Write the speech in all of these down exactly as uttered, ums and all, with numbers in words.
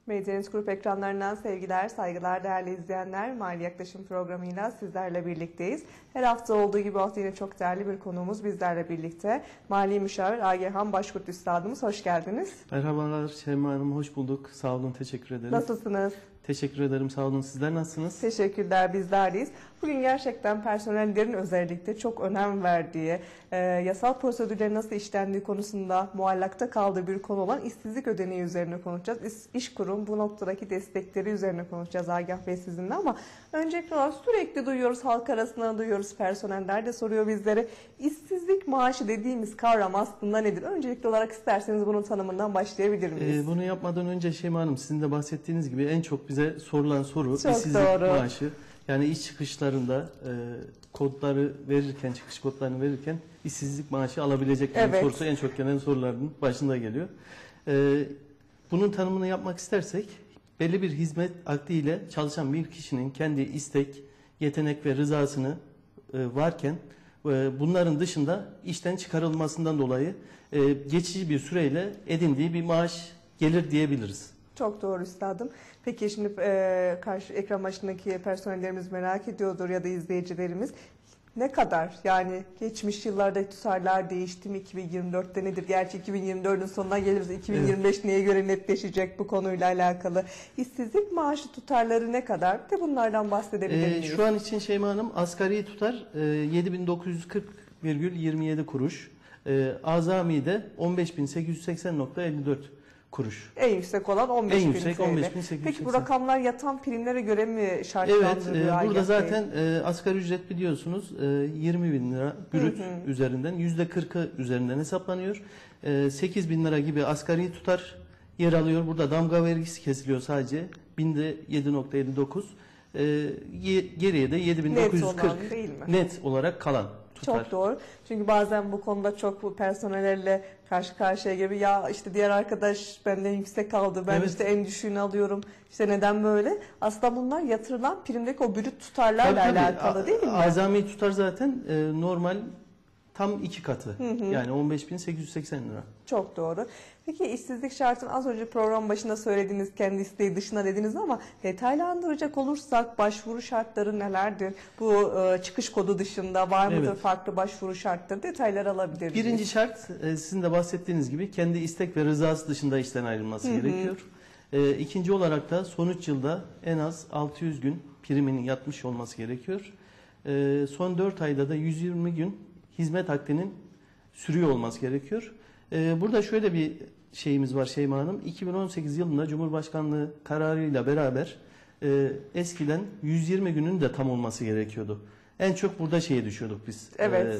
Medyanet Grup ekranlarından sevgiler, saygılar değerli izleyenler. Mali Yaklaşım programıyla sizlerle birlikteyiz. Her hafta olduğu gibi hafta yine çok değerli bir konuğumuz bizlerle birlikte. Mali Müşavir Agirhan Başkurt Üstadımız, hoş geldiniz. Merhabalar Şeyma Hanım, hoş bulduk. Sağ olun, teşekkür ederim. Nasılsınız? Teşekkür ederim, sağ olun. Sizler nasılsınız? Teşekkürler, bizlerdeyiz. Bugün gerçekten personellerin özellikle çok önem verdiği, e, yasal prosedürlerin nasıl işlendiği konusunda muallakta kaldığı bir konu olan işsizlik ödeneği üzerine konuşacağız. İş, İşkurum bu noktadaki destekleri üzerine konuşacağız Agah Bey sizinle, ama öncelikle olarak sürekli duyuyoruz, halk arasında duyuyoruz, personeller de soruyor bizlere. İşsizlik maaşı dediğimiz kavram aslında nedir? Öncelikli olarak isterseniz bunun tanımından başlayabilir miyiz? Ee, bunu yapmadan önce Şeyma Hanım, sizin de bahsettiğiniz gibi en çok bize sorulan soru çok işsizlik doğru. maaşı. Yani iş çıkışlarında e, kodları verirken, çıkış kodlarını verirken işsizlik maaşı alabilecek miyim Evet. sorusu en çok gelen soruların başında geliyor. E, bunun tanımını yapmak istersek, belli bir hizmet akdiyle çalışan bir kişinin kendi istek, yetenek ve rızasını e, varken e, bunların dışında işten çıkarılmasından dolayı e, geçici bir süreyle edindiği bir maaş gelir diyebiliriz. Çok doğru üstadım. Peki şimdi e, karşı ekran başındaki personellerimiz merak ediyordur ya da izleyicilerimiz. Ne kadar, yani geçmiş yıllarda tutarlar değişti mi, iki bin yirmi dörtte nedir? Gerçi iki bin yirmi dördün sonuna geliriz. iki bin yirmi beş evet. Neye göre netleşecek bu konuyla alakalı? İşsizlik maaşı tutarları ne kadar? De bunlardan bahsedebilir miyiz? Ee, şu an için Şeyma Hanım, asgari tutar e, yedi bin dokuz yüz kırk virgül yirmi yedi kuruş. E, azami de on beş bin sekiz yüz seksen virgül elli dört kuruş. En yüksek olan on beş en bin yüksek on beş bin sekiz yüz seksen. Peki bu rakamlar yatan primlere göre mi şartlandırılıyor? Evet, e, burada zaten e, asgari ücret biliyorsunuz e, yirmi bin lira brüt hı hı. üzerinden yüzde kırkı üzerinden hesaplanıyor. E, sekiz bin lira gibi asgari tutar yer alıyor. Burada damga vergisi kesiliyor sadece. Binde yedi virgül elli dokuz. E, geriye de yedi bin dokuz yüz kırk net, değil mi? net olarak kalan tutar. Çok doğru. Çünkü bazen bu konuda çok bu personellerle karşı karşıya gibi, ya işte diğer arkadaş benden yüksek kaldı, ben Evet. işte en düşüğünü alıyorum, işte neden böyle? Aslında bunlar yatırılan primdeki o brüt tutarlarla Tabii, tabii. alakalı değil mi? Azami tutar zaten e, normal tam iki katı. Hı hı. Yani on beş bin sekiz yüz seksen lira. Çok doğru. Peki işsizlik şartını az önce program başında söylediğiniz, kendi isteği dışına dediniz, ama detaylandıracak olursak başvuru şartları nelerdir? Bu e, çıkış kodu dışında var mıdır Evet. farklı başvuru şartları? Detaylar alabilir miyiz? Birinci şart, e, sizin de bahsettiğiniz gibi kendi istek ve rızası dışında işten ayrılması Hı hı. gerekiyor. E, ikinci olarak da son üç yılda en az altı yüz gün priminin yatmış olması gerekiyor. E, son dört ayda da yüz yirmi gün hizmet akdinin sürüyor olması gerekiyor. E, burada şöyle bir şeyimiz var Şeyma Hanım. iki bin on sekiz yılında Cumhurbaşkanlığı kararıyla beraber e, eskiden yüz yirmi günün de tam olması gerekiyordu. En çok burada şeye düşüyorduk biz. Evet.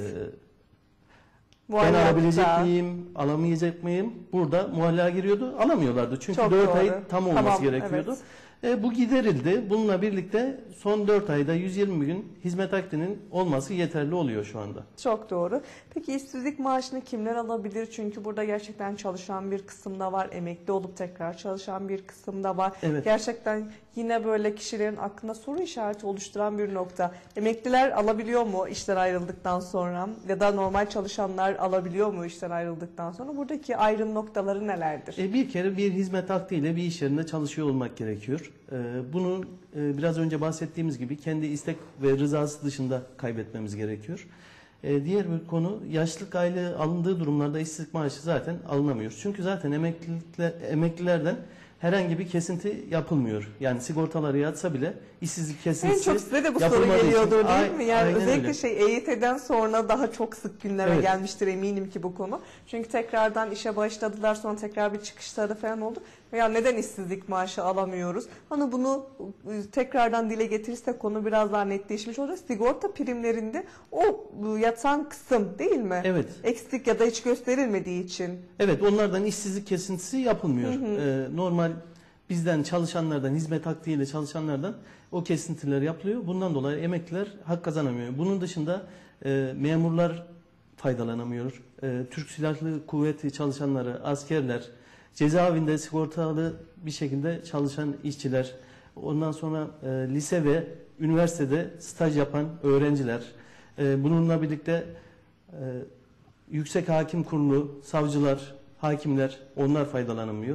E, ben alabilecek miyim, alamayacak mıyım? Burada muallaka giriyordu, alamıyorlardı. Çünkü Çok dört doğru. ay tam olması Tamam, gerekiyordu. evet. E, bu giderildi. Bununla birlikte son dört ayda yüz yirmi gün hizmet akdinin olması yeterli oluyor şu anda. Çok doğru. Peki işsizlik maaşını kimler alabilir? Çünkü burada gerçekten çalışan bir kısım da var. Emekli olup tekrar çalışan bir kısım da var. Evet. Gerçekten yine böyle kişilerin aklında soru işareti oluşturan bir nokta. Emekliler alabiliyor mu işten ayrıldıktan sonra? Ya da normal çalışanlar alabiliyor mu işten ayrıldıktan sonra? Buradaki ayrım noktaları nelerdir? E, bir kere bir hizmet akdiyle bir iş yerinde çalışıyor olmak gerekiyor. E, bunu e, biraz önce bahsettiğimiz gibi kendi istek ve rızası dışında kaybetmemiz gerekiyor. E, diğer bir konu, yaşlılık aylığı alındığı durumlarda işsizlik maaşı zaten alınamıyor. Çünkü zaten emekliler, emeklilerden herhangi bir kesinti yapılmıyor. Yani sigortaları yatsa bile işsizlik kesintisi En çok size de bu soru yapılmadığı için- geliyordur değil Ay- mi? Yani aynen özellikle öyle. şey E Y T'den sonra daha çok sık gündeme Evet. gelmiştir eminim ki bu konu. Çünkü tekrardan işe başladılar, sonra tekrar bir çıkışları falan oldu. Ya neden işsizlik maaşı alamıyoruz? Hani bunu e, tekrardan dile getirirsek konu biraz daha netleşmiş olacak. Sigorta primlerinde o e, yatan kısım değil mi? Evet. Eksik ya da hiç gösterilmediği için. Evet, onlardan işsizlik kesintisi yapılmıyor. Ee, normal bizden çalışanlardan, hizmet akdiyle çalışanlardan o kesintiler yapılıyor. Bundan dolayı emekliler hak kazanamıyor. Bunun dışında e, memurlar faydalanamıyor. E, Türk Silahlı Kuvveti çalışanları, askerler, cezaevinde sigortalı bir şekilde çalışan işçiler, ondan sonra e, lise ve üniversitede staj yapan öğrenciler, e, bununla birlikte e, Yüksek Hakim Kurulu, savcılar, hakimler, onlar faydalanamıyor.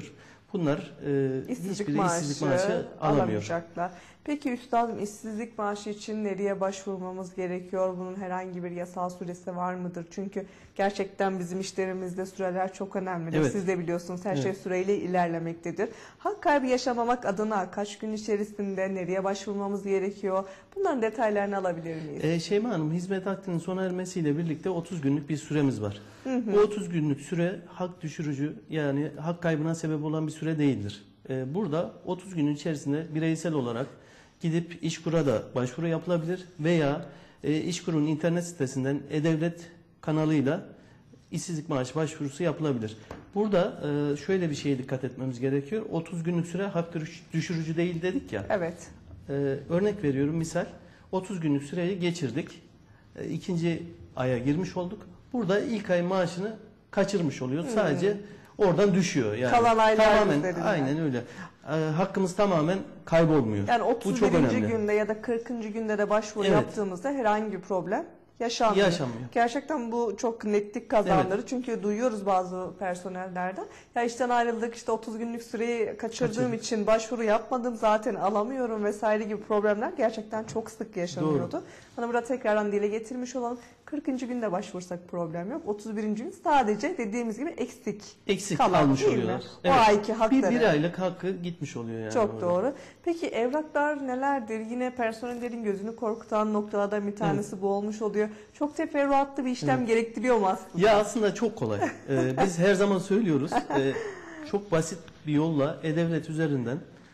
bunlar e, İşsizlik hiçbiri maaşı, işsizlik maaşı alamıyor. alamayacaklar. Peki üstadım, işsizlik maaşı için nereye başvurmamız gerekiyor? Bunun herhangi bir yasal süresi var mıdır? Çünkü gerçekten bizim işlerimizde süreler çok önemlidir. Evet. Siz de biliyorsunuz, her Evet. şey süreyle ilerlemektedir. Hak kaybı yaşamamak adına kaç gün içerisinde nereye başvurmamız gerekiyor? Bunların detaylarını alabilir miyiz? E, Şeyma Hanım, hizmet akdinin sona ermesiyle birlikte otuz günlük bir süremiz var. Hı hı. Bu otuz günlük süre hak düşürücü, yani hak kaybına sebep olan bir süre değildir. E, burada otuz günün içerisinde bireysel olarak gidip İşkur'a da başvuru yapılabilir veya e, İşkur'un internet sitesinden E-Devlet kanalıyla işsizlik maaşı başvurusu yapılabilir. Burada e, şöyle bir şeye dikkat etmemiz gerekiyor. otuz günlük süre hak düşürücü değil dedik ya. Evet. Ee, örnek veriyorum, misal otuz günlük süreyi geçirdik. Ee, ikinci aya girmiş olduk. Burada ilk ay maaşını kaçırmış oluyoruz. Hmm. Sadece oradan düşüyor. Yani kalan aylar tamamen, üzerinden. aynen öyle. Ee, hakkımız tamamen kaybolmuyor. Yani Bu otuz çok birinci önemli. günde ya da kırkıncı günde de başvuru Evet. yaptığımızda herhangi bir problem yaşanmıyor. Yaşanmıyor. Gerçekten bu çok netlik kazandırır. Çünkü duyuyoruz bazı personellerden. Ya işten ayrıldık, işte otuz günlük süreyi kaçırdığım Kaçırdık. için başvuru yapmadım, zaten alamıyorum vesaire gibi problemler gerçekten çok sık yaşanıyordu. Doğru. Hani burada tekrardan dile getirmiş olalım. kırkıncı günde başvursak problem yok. otuz birinci gün sadece dediğimiz gibi eksik. Eksik kalan, kalmış değil mi? oluyorlar. O ayki hakları. Bir, bir aylık hakkı gitmiş oluyor yani. Çok orada. doğru. Peki evraklar nelerdir? Yine personellerin gözünü korkutan noktalardan bir tanesi bu olmuş oluyor. Çok teferruatlı bir işlem Evet. gerektiriyor mu aslında? Ya aslında çok kolay. Ee, biz her zaman söylüyoruz. Ee, çok basit bir yolla E-Devlet üzerinden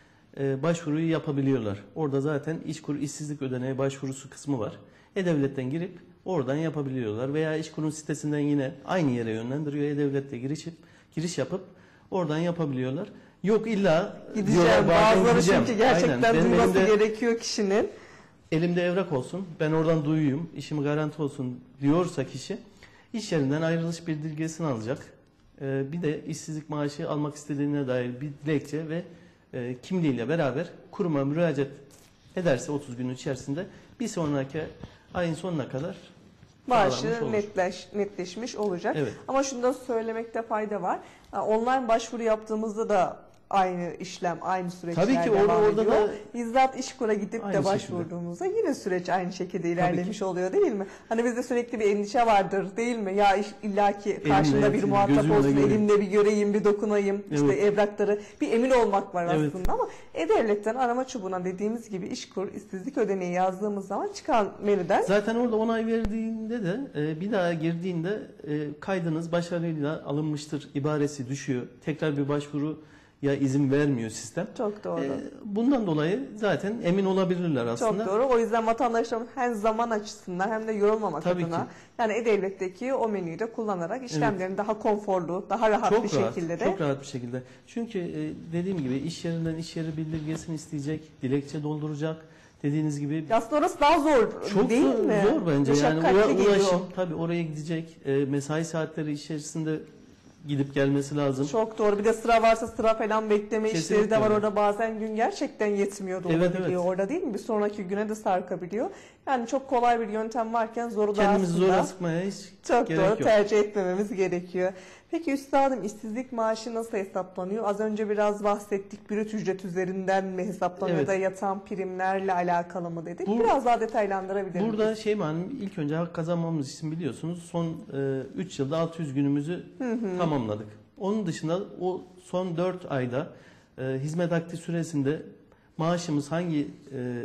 e, başvuruyu yapabiliyorlar. Orada zaten İşkur işsizlik ödeneği başvurusu kısmı var. E-Devlet'ten girip oradan yapabiliyorlar. Veya İşkur'un sitesinden yine aynı yere yönlendiriyor. E-Devlet'te girişip, giriş yapıp oradan yapabiliyorlar. Yok illa Gideceğim. diyorlar, bazen Bazıları gideceğim. çünkü gerçekten Aynen. Benim duyması elimde- gerekiyor kişinin. Elimde evrak olsun, ben oradan duyuyum, işimi garanti olsun diyorsa kişi, iş yerinden ayrılış bildirgesini alacak. Ee, bir de işsizlik maaşı almak istediğine dair bir dilekçe ve e, kimliğiyle beraber kuruma müracaat ederse otuz gün içerisinde bir sonraki ayın sonuna kadar sağlanmış Maaşı olur. netleş, netleşmiş olacak. Evet. Ama şunu da söylemekte fayda var. Ha, online başvuru yaptığımızda da aynı işlem, aynı süreçler Tabii ki devam orada- orada ediyor. da- Bizzat İşkur'a gidip Aynı de şekilde. başvurduğumuzda yine süreç aynı şekilde Tabii ilerlemiş ki. oluyor, değil mi? Hani bizde sürekli bir endişe vardır, değil mi? Ya iş, illaki karşımda bir yatayım, muhatap gözümle olsun, göreyim. elimde bir göreyim, bir dokunayım, işte Evet. evrakları bir emin olmak var Evet. aslında, ama E-Devlet'ten arama çubuğuna dediğimiz gibi İşkur işsizlik ödeneği yazdığımız zaman çıkan menüden Zaten orada onay verdiğinde de e, bir daha girdiğinde e, kaydınız başarıyla alınmıştır ibaresi düşüyor. Tekrar bir başvuru ya izin vermiyor sistem. çok doğru. E, bundan dolayı zaten emin olabilirler aslında. Çok doğru. O yüzden vatandaşlarımız hem zaman açısından hem de yorulmamak Tabii adına ki. yani E-Devlet'teki o menüyü de kullanarak işlemlerini daha konforlu, daha rahat Çok bir rahat, şekilde de çok rahat bir şekilde. Çünkü e, dediğim gibi iş yerinden iş yeri bildirgesini isteyecek, dilekçe dolduracak. Dediğiniz gibi aslında orası daha zor çok değil zor, mi? zor bence. Yani Meşakkatli ura- geliyor. ulaşım tabii oraya gidecek. E, mesai saatleri içerisinde gidip gelmesi lazım. Çok doğru. Bir de sıra varsa sıra falan bekleme işleri Kesinlikle de var öyle. orada. Bazen gün gerçekten yetmiyor da Evet, olabiliyor evet. orada, değil mi? Bir sonraki güne de sarkabiliyor. Yani çok kolay bir yöntem varken zoru da Kendimizi aslında zora sıkmaya hiç çok gerek doğru yok. tercih etmememiz gerekiyor. Peki üstadım, işsizlik maaşı nasıl hesaplanıyor? Az önce biraz bahsettik. Brüt ücret üzerinden mi hesaplanıyor Evet. da yatan primlerle alakalı mı dedik? Bu- biraz daha detaylandırabilir miyiz? Burada şey Hanım, ilk önce hak kazanmamız için biliyorsunuz son üç yılda altı yüz günümüzü tamamladık. Onun dışında o son dört ayda e, hizmet akdi süresinde maaşımız hangi e,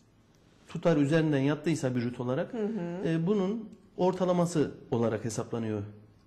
tutar üzerinden yattıysa brüt olarak e, bunun ortalaması olarak hesaplanıyor.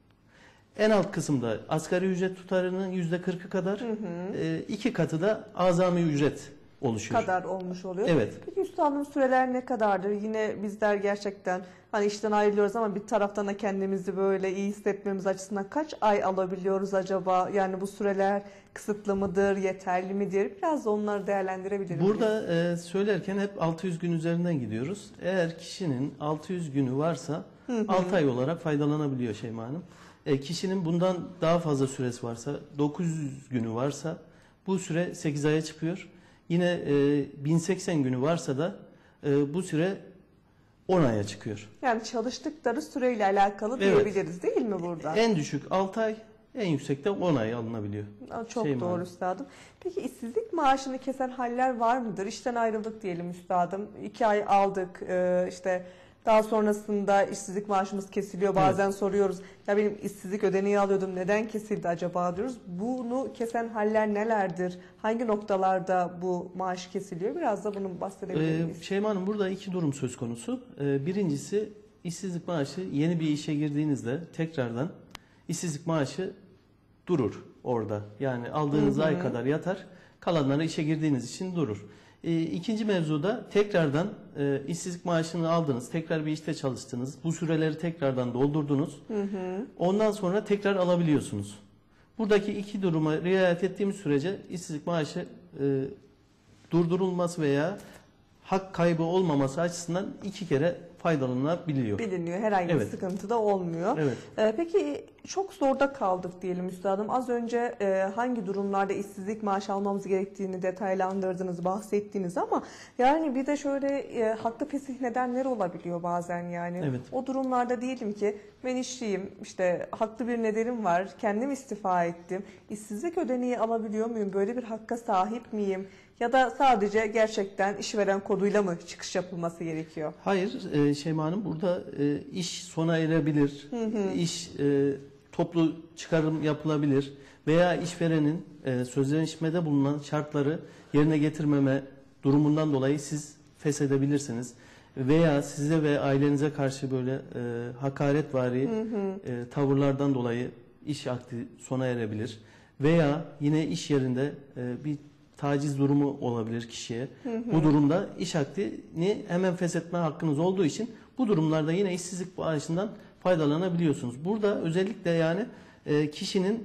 En alt kısımda asgari ücret tutarının yüzde kırkı kadar, e, iki katı da azami ücret oluşuyor. kadar olmuş oluyor. Evet. Peki üstadım, süreler ne kadardır? Yine bizler gerçekten hani işten ayrılıyoruz ama bir taraftan da kendimizi böyle iyi hissetmemiz açısından kaç ay alabiliyoruz acaba? Yani bu süreler kısıtlı mıdır, yeterli midir? Biraz da onları değerlendirebilir miyiz? Burada e, söylerken hep altı yüz gün üzerinden gidiyoruz. Eğer kişinin altı yüz günü varsa altı ay olarak faydalanabiliyor Şeyma Hanım. E, kişinin bundan daha fazla süresi varsa, dokuz yüz günü varsa bu süre sekiz aya çıkıyor. Yine e, bin seksen günü varsa da e, bu süre on aya çıkıyor. Yani çalıştıkları süreyle alakalı Evet. diyebiliriz, değil mi burada? En düşük altı ay, en yüksekte on ay alınabiliyor. Çok Şey doğru mi? üstadım. Peki işsizlik maaşını kesen haller var mıdır? İşten ayrıldık diyelim üstadım. iki ay aldık e, işte daha sonrasında işsizlik maaşımız kesiliyor. Bazen evet. soruyoruz ya benim işsizlik ödeneği alıyordum neden kesildi acaba diyoruz. Bunu kesen haller nelerdir? Hangi noktalarda bu maaş kesiliyor? Biraz da bunu bahsedebilir miyiz? Ee, Şeyma Hanım burada iki durum söz konusu. Ee, birincisi işsizlik maaşı yeni bir işe girdiğinizde tekrardan işsizlik maaşı durur orada. Yani aldığınız hı hı. ay kadar yatar. Kalanları işe girdiğiniz için durur. E, ikinci mevzuda tekrardan e, işsizlik maaşını aldınız. Tekrar bir işte çalıştınız. Bu süreleri tekrardan doldurdunuz. Hı hı. Ondan sonra tekrar alabiliyorsunuz. Buradaki iki duruma riayet ettiğimiz sürece işsizlik maaşı e, durdurulması veya hak kaybı olmaması açısından iki kere faydalanılabiliyor. Biliniyor. Herhangi evet. bir sıkıntı da olmuyor. Evet. Ee, peki çok zorda kaldık diyelim üstadım. Az önce e, hangi durumlarda işsizlik maaşı almamız gerektiğini detaylandırdınız, bahsettiniz ama yani bir de şöyle e, haklı fesih nedenleri olabiliyor bazen yani. Evet. O durumlarda diyelim ki ben işçiyim, işte haklı bir nedenim var, kendim istifa ettim. İşsizlik ödeneği alabiliyor muyum? Böyle bir hakka sahip miyim? Ya da sadece gerçekten işveren koduyla mı çıkış yapılması gerekiyor? Hayır e, Şeyma Hanım burada e, iş sona erebilir, hı hı. iş e, toplu çıkarım yapılabilir veya işverenin e, sözleşmede bulunan şartları yerine getirmeme durumundan dolayı siz feshedebilirsiniz. Veya size ve ailenize karşı böyle e, hakaretvari hı hı. E, tavırlardan dolayı iş akdi sona erebilir. Veya yine iş yerinde e, bir taciz durumu olabilir kişiye. Hı hı. Bu durumda iş akdini hemen feshetme hakkınız olduğu için bu durumlarda yine işsizlik maaşından faydalanabiliyorsunuz. Burada özellikle yani e, kişinin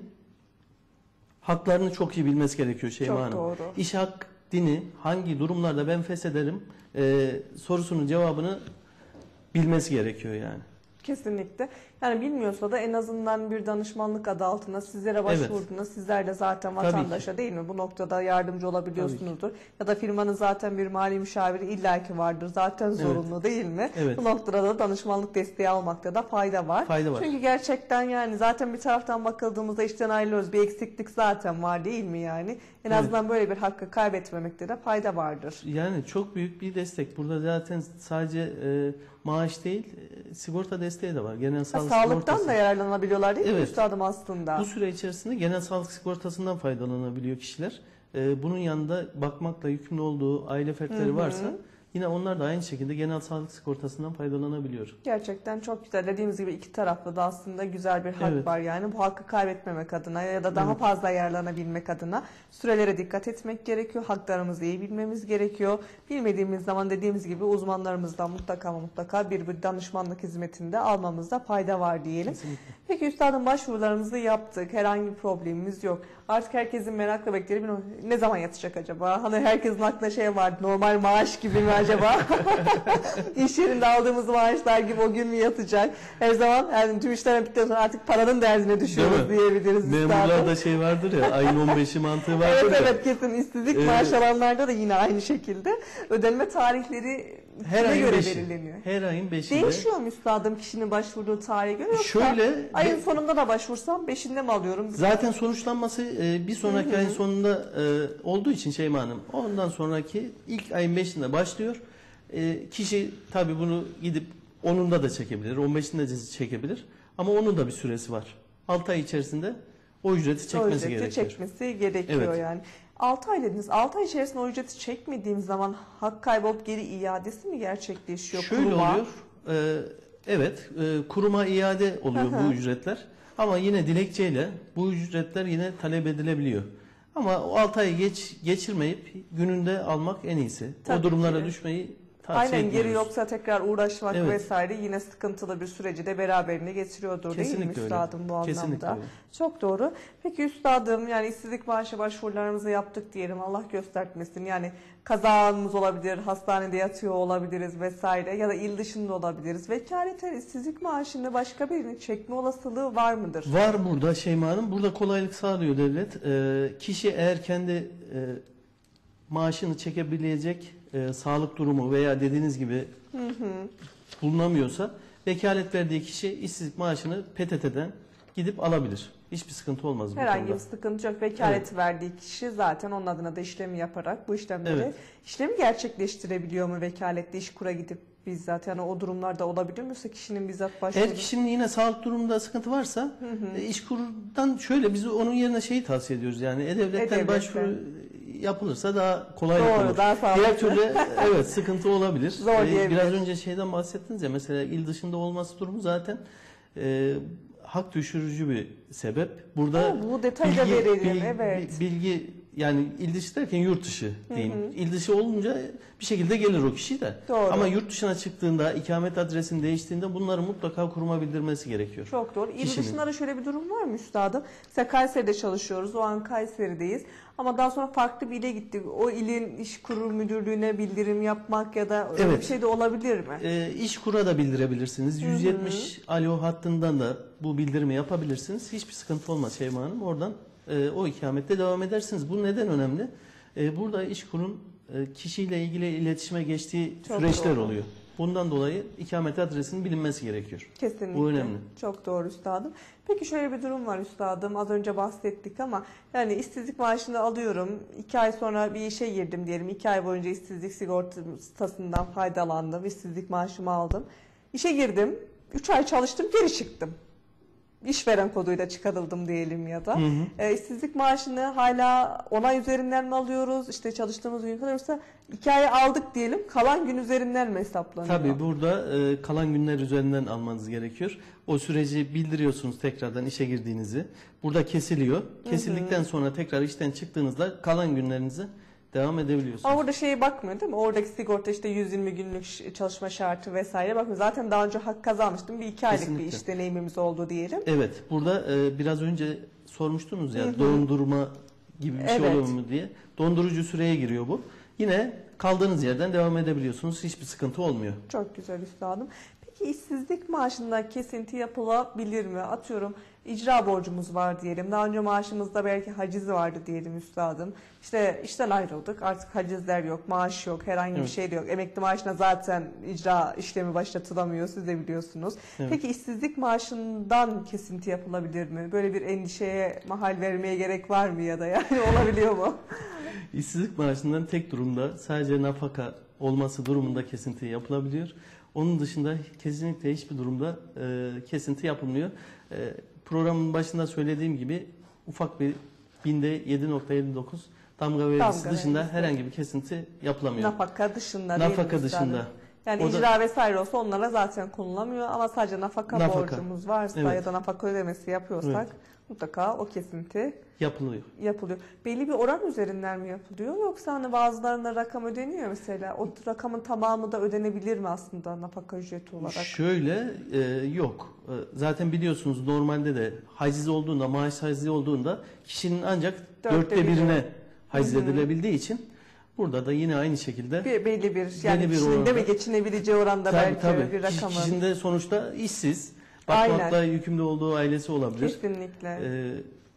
haklarını çok iyi bilmesi gerekiyor Şeyma Hanım. Çok doğru. İş akdini hangi durumlarda ben feshederim e, sorusunun cevabını bilmesi gerekiyor yani. Kesinlikle. Yani bilmiyorsa da en azından bir danışmanlık adı altında sizlere başvurduğunda evet. sizler de zaten vatandaşa değil mi? Bu noktada yardımcı olabiliyorsunuzdur. Ya da firmanın zaten bir mali müşaviri illaki vardır. Zaten zorunlu evet. değil mi? Evet. Bu noktada da danışmanlık desteği almakta da fayda var. Fayda var. Çünkü gerçekten yani zaten bir taraftan bakıldığımızda işten ayrılıyoruz. Bir eksiklik zaten var değil mi yani? En evet. azından böyle bir hakkı kaybetmemekte de fayda vardır. Yani çok büyük bir destek. Burada zaten sadece e, maaş değil, e, sigorta desteği de var. Genel sağlık Sağlıktan sigortası. da yararlanabiliyorlar değil mi evet. üstadım aslında? Bu süre içerisinde genel sağlık sigortasından faydalanabiliyor kişiler. Ee, bunun yanında bakmakla yükümlü olduğu aile fertleri hı hı. varsa yine onlar da aynı şekilde genel sağlık sigortasından faydalanabiliyor. Gerçekten çok güzel. Dediğimiz gibi iki taraflı da aslında güzel bir hak evet. var. Yani bu hakkı kaybetmemek adına ya da daha evet. fazla yararlanabilmek adına sürelere dikkat etmek gerekiyor. Haklarımızı iyi bilmemiz gerekiyor. Bilmediğimiz zaman dediğimiz gibi uzmanlarımızdan mutlaka mutlaka bir, bir danışmanlık hizmetinde almamızda fayda var diyelim. Kesinlikle. Peki üstadım başvurularımızı yaptık. Herhangi bir problemimiz yok. Artık herkesin merakla beklediği ne zaman yatacak acaba? Hani herkesin aklına şey vardı. Normal maaş gibi mi acaba? İş yerinde aldığımız maaşlar gibi o gün mü yatacak? Her zaman yani tüm işler bittikten sonra artık paranın derdine düşüyoruz diyebiliriz. Memurlarda şey vardır ya ayın on beşi mantığı vardır evet, ya. Evet kesin işsizlik ee, maaş alanlarda da yine aynı şekilde ödenme tarihleri her ayın göre beşi. belirleniyor. Her ayın beşinde. Değişiyor mu üstadım kişinin başvurduğu tarihe göre yoksa şöyle, ayın sonunda da başvursam beşinde mi alıyorum? Zaten sonuçlanması bir sonraki Hı-hı. ayın sonunda olduğu için Şeyma Hanım ondan sonraki ilk ayın beşinde başlıyor. Kişi tabii bunu gidip onunda da çekebilir, on beşinde de çekebilir ama onun da bir süresi var. altı ay içerisinde o ücreti çekmesi o ücreti gerekiyor. çekmesi gerekiyor evet. yani. altı ay dediniz. altı ay içerisinde o ücreti çekmediğim zaman hak kaybolup geri iadesi mi gerçekleşiyor? Şöyle kuruma? oluyor. E, evet. E, kuruma iade oluyor bu ücretler. Ama yine dilekçeyle bu ücretler yine talep edilebiliyor. Ama o altı ayı geç, geçirmeyip gününde almak en iyisi. Tabii o durumlara ki. düşmeyi tavsiye Aynen etmiyoruz. geri yoksa tekrar uğraşmak evet. vesaire yine sıkıntılı bir süreci de beraberinde getiriyordur Kesinlikle değil mi üstadım öyle. bu anlamda? Kesinlikle öyle. Çok doğru. Peki üstadım yani işsizlik maaşı başvurularımızı yaptık diyelim Allah göstermesin. Yani kazamız olabilir, hastanede yatıyor olabiliriz vesaire ya da il dışında olabiliriz. Vekaleten işsizlik maaşında başka birini çekme olasılığı var mıdır? Var burada Şeyma Hanım. Burada kolaylık sağlıyor devlet. Ee, kişi eğer kendi e, maaşını çekebilecek e, sağlık durumu veya dediğiniz gibi hı hı. bulunamıyorsa vekalet verdiği kişi işsizlik maaşını P T T'den gidip alabilir. Hiçbir sıkıntı olmaz bu Herhangi konuda. bir sıkıntı yok. Vekalet verdiği kişi zaten onun adına da işlemi yaparak bu işlemleri Evet. işlemi gerçekleştirebiliyor mu vekaletli İşkur'a gidip bizzat, yani o durumlarda olabilir mi, yoksa kişinin bizzat başvuru? Eğer kişinin yine sağlık durumunda sıkıntı varsa e, İşkur'dan şöyle biz onun yerine şeyi tavsiye ediyoruz, yani E-Devlet'ten E-Devlet'ten. başvuru yapılırsa daha kolay Doğru, yapılır. daha sağlıklı. Diğer türlü evet sıkıntı olabilir. Zor Ee, diyebiliriz. Biraz önce şeyden bahsettiniz ya, mesela il dışında olması durumu zaten e, hak düşürücü bir sebep. Burada Ha, bu detayı da verelim, bilgi, evet. bilgi yani il dışı derken yurt dışı diyeyim. İl dışı olunca bir şekilde gelir o kişi de. Doğru. Ama yurt dışına çıktığında, ikamet adresinin değiştiğinde bunları mutlaka kuruma bildirmesi gerekiyor. Çok doğru. İl Kişinin. dışında da şöyle bir durum var mı üstadım? Mesela Kayseri'de çalışıyoruz. O an Kayseri'deyiz. Ama daha sonra farklı bir ile gittik. O ilin İşkur müdürlüğüne bildirim yapmak ya da öyle Evet. bir şey de olabilir mi? E, İşkur'a da bildirebilirsiniz. yüz yetmiş alo hattından da bu bildirimi yapabilirsiniz. Hiçbir sıkıntı olmaz Şeyma Hanım. Oradan e, o ikamette devam edersiniz. Bu neden önemli? E, burada İşkur'un e, kişiyle ilgili iletişime geçtiği Çok süreçler doğru. oluyor. Bundan dolayı ikamet adresinin bilinmesi gerekiyor. Kesinlikle. Bu önemli. Çok doğru üstadım. Peki şöyle bir durum var üstadım. Az önce bahsettik ama yani işsizlik maaşını alıyorum. İki ay sonra bir işe girdim diyelim. İki ay boyunca işsizlik sigortasından faydalandım. İşsizlik maaşımı aldım. İşe girdim. Üç ay çalıştım, geri çıktım. İşveren koduyla çıkarıldım diyelim ya da. Hı hı. E, işsizlik maaşını hala onay üzerinden mi alıyoruz? İşte çalıştığımız gün kalıyorsa iki ay aldık diyelim. Kalan gün üzerinden mi hesaplanıyor? Tabii burada e, kalan günler üzerinden almanız gerekiyor. O süreci bildiriyorsunuz tekrardan işe girdiğinizi. Burada kesiliyor. Kesildikten sonra tekrar işten çıktığınızda kalan günlerinizi devam edebiliyorsunuz. Ama orada şeye bakmıyor değil mi? Oradaki sigorta işte yüz yirmi günlük ş- çalışma şartı vesaire bakmıyor. Zaten daha önce hak kazanmıştım. Bir iki aylık Kesinlikle. bir iş deneyimimiz oldu diyelim. Evet, burada e, biraz önce sormuştunuz ya dondurma gibi bir şey Evet. oluyor mu diye. Dondurucu süreye giriyor bu. Yine kaldığınız yerden devam edebiliyorsunuz. Hiçbir sıkıntı olmuyor. Çok güzel üstadım. Peki işsizlik maaşında kesinti yapılabilir mi? Atıyorum icra borcumuz var diyelim. Daha önce maaşımızda belki haciz vardı diyelim üstadım. İşte işten ayrıldık. Artık hacizler yok, maaş yok, herhangi bir Evet. şey de yok. Emekli maaşına zaten icra işlemi başlatılamıyor. Siz de biliyorsunuz. Evet. Peki işsizlik maaşından kesinti yapılabilir mi? Böyle bir endişeye mahal vermeye gerek var mı ya da yani olabiliyor mu? İşsizlik maaşından tek durumda sadece nafaka olması durumunda kesinti yapılabiliyor. Onun dışında kesinlikle hiçbir durumda e, kesinti yapılmıyor. E, programın başında söylediğim gibi ufak bir binde yedi nokta elli dokuz damga vergisi Damga dışında vergisi. herhangi bir kesinti yapılamıyor. Nafaka dışında değil mi Nafaka üstadım? dışında. Yani O da- icra vesaire olsa onlara zaten kullanılamıyor ama sadece nafaka, Nafaka. borcumuz varsa Evet. ya da nafaka ödemesi yapıyorsak mutlaka o kesinti Yapılıyor. yapılıyor. Belli bir oran üzerinden mi yapılıyor yoksa hani bazılarına rakam ödeniyor mesela? O rakamın tamamı da ödenebilir mi aslında nafaka ücreti olarak? Şöyle e, yok. E, zaten biliyorsunuz normalde de haciz olduğunda, maaş hacizi olduğunda kişinin ancak Dörtte dörtte, biri. birine haciz edilebildiği için burada da yine aynı şekilde Bir, belli bir yani Belli bir kişinin de oranda. mi geçinebileceği oranda tabii, belki tabii, bir kişi- rakamın. kişinin de sonuçta işsiz, Aynen. bakmakla yükümlü olduğu ailesi olabilir. Kesinlikle. E,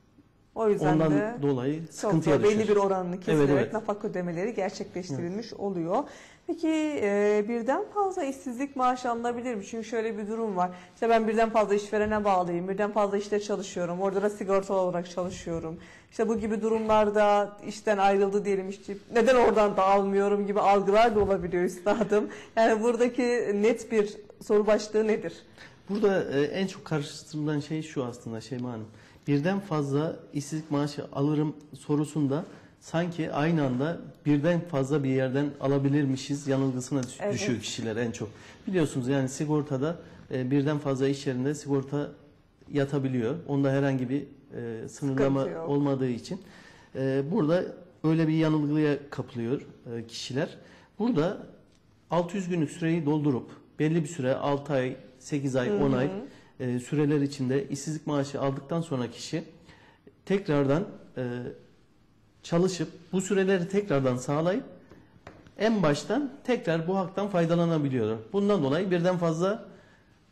O yüzden ondan de dolayı çok sıkıntıya da düşer. belli bir oranını kesilerek Evet, evet. nafaka ödemeleri gerçekleştirilmiş oluyor. Peki e, birden fazla işsizlik maaşı alınabilir mi? Çünkü şöyle bir durum var. İşte ben birden fazla işverene bağlıyım, birden fazla işte çalışıyorum, orada da sigortalı olarak çalışıyorum. İşte bu gibi durumlarda işten ayrıldı diyelim işçi. Neden oradan da almıyorum gibi algılar da olabiliyor üstadım. Yani buradaki net bir soru başlığı nedir? Burada e, en çok karıştırılan şey şu aslında Şeyma Hanım. Birden fazla işsizlik maaşı alırım sorusunda sanki aynı anda birden fazla bir yerden alabilirmişiz yanılgısına düş- Evet. düşüyor kişiler en çok. Biliyorsunuz yani sigortada e, birden fazla iş yerinde sigorta yatabiliyor. Onda herhangi bir e, sınırlama Sıkıntı yok. olmadığı için. E, burada öyle bir yanılgıya kapılıyor e, kişiler. Burada altı yüz günlük süreyi doldurup belli bir süre altı ay, sekiz ay, on ay e, süreler içinde işsizlik maaşı aldıktan sonra kişi tekrardan e, çalışıp bu süreleri tekrardan sağlayıp en baştan tekrar bu haktan faydalanabiliyorlar. Bundan dolayı birden fazla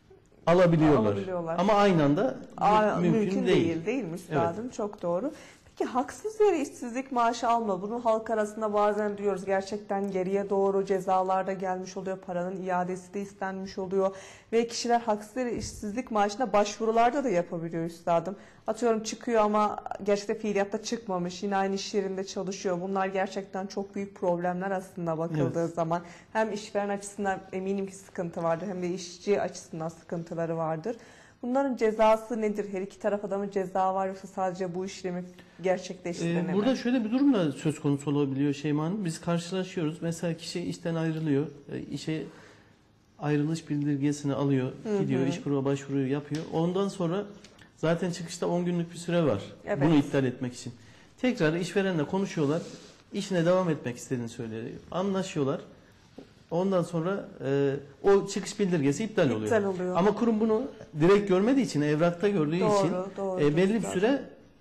alabiliyorlar. Alabiliyorlar. Ama aynı anda mü- Aa, mümkün, mümkün değil. değil değil mi üstadım? Çok doğru. Peki haksız yere işsizlik maaşı alma. Bunu halk arasında bazen duyuyoruz. Gerçekten geriye doğru cezalar da gelmiş oluyor. Paranın iadesi de istenmiş oluyor. Ve kişiler haksız yere işsizlik maaşına başvurularda da yapabiliyor üstadım. Atıyorum çıkıyor ama gerçekten fiiliyatta çıkmamış. Yine aynı iş yerinde çalışıyor. Bunlar gerçekten çok büyük problemler aslında bakıldığı Evet. zaman. Hem işveren açısından eminim ki sıkıntı vardır. Hem de işçi açısından sıkıntıları vardır. Bunların cezası nedir? Her iki tarafa da mı ceza var yoksa sadece bu işlemi gerçekleştirene Ee, burada mi? şöyle bir durum da söz konusu olabiliyor Şeyma Hanım. Biz karşılaşıyoruz. Mesela kişi işten ayrılıyor. E, işe ayrılış bildirgesini alıyor. Hı Gidiyor hı. işkuruya başvuruyu yapıyor. Ondan sonra zaten çıkışta on günlük bir süre var. Evet. Bunu iptal etmek için. Tekrar işverenle konuşuyorlar. İşine devam etmek istediğini söylüyor. Anlaşıyorlar. Ondan sonra e, o çıkış bildirgesi iptal oluyor. İptal oluyor. Ama kurum bunu direkt görmediği için, evrakta gördüğü Doğru, için doğru, e, belli bir doğru. süre